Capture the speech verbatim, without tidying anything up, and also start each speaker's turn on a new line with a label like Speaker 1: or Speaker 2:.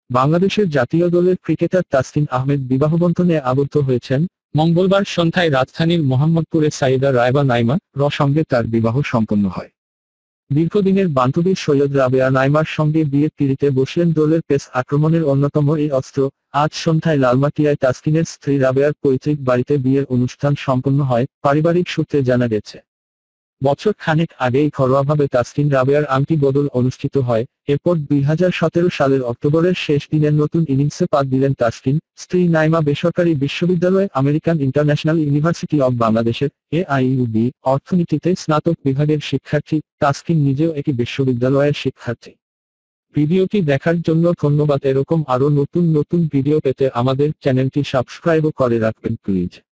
Speaker 1: বাংলাদেশের জাতীয় দলের ক্রিকেটার তাসকিন আহমেদ বিবাহবন্ধনে আবদ্ধ হয়েছেন। মঙ্গলবার সন্ধ্যায় রাজধানীর মোহাম্মদপুরে সাইদা রায়বা নাইমা র সঙ্গে তার বিবাহ সম্পন্ন হয়। দীর্ঘদিনের বান্ধবী সৈয়দ রাবেয়া নাইমার সঙ্গে বিয়ের পিঁড়িতে বসলেন দলের পেস আক্রমণের অন্যতম এই অস্ত্র। আজ সন্ধ্যায় লালমাটিয়ায় তাসকিনের স্ত্রী রাবেয়ার পৈতৃক বাড়িতে বিয়ের অনুষ্ঠান সম্পন্ন হয়, পারিবারিক সূত্রে জানা গেছে। বছর খানেক আগেই ঘরোয়াভাবে তাসকিন রাবেয়ার আংটি বদল অনুষ্ঠিত হয়। এরপর দুই হাজার সতেরো সালের অক্টোবরের শেষ দিনের নতুন ইনিংসে পা দিলেন তাসকিন। স্ত্রী নাইমা বেসরকারি বিশ্ববিদ্যালয়ে আমেরিকান ইন্টারন্যাশনাল ইউনিভার্সিটি অব বাংলাদেশের এ আই ইউ বি অর্থনীতিতে স্নাতক বিভাগের শিক্ষার্থী। তাসকিন নিজেও একটি বিশ্ববিদ্যালয়ের শিক্ষার্থী। ভিডিওটি দেখার জন্য ধন্যবাদ। এরকম আরও নতুন নতুন ভিডিও পেতে আমাদের চ্যানেলটি সাবস্ক্রাইব করে রাখবেন প্লিজ।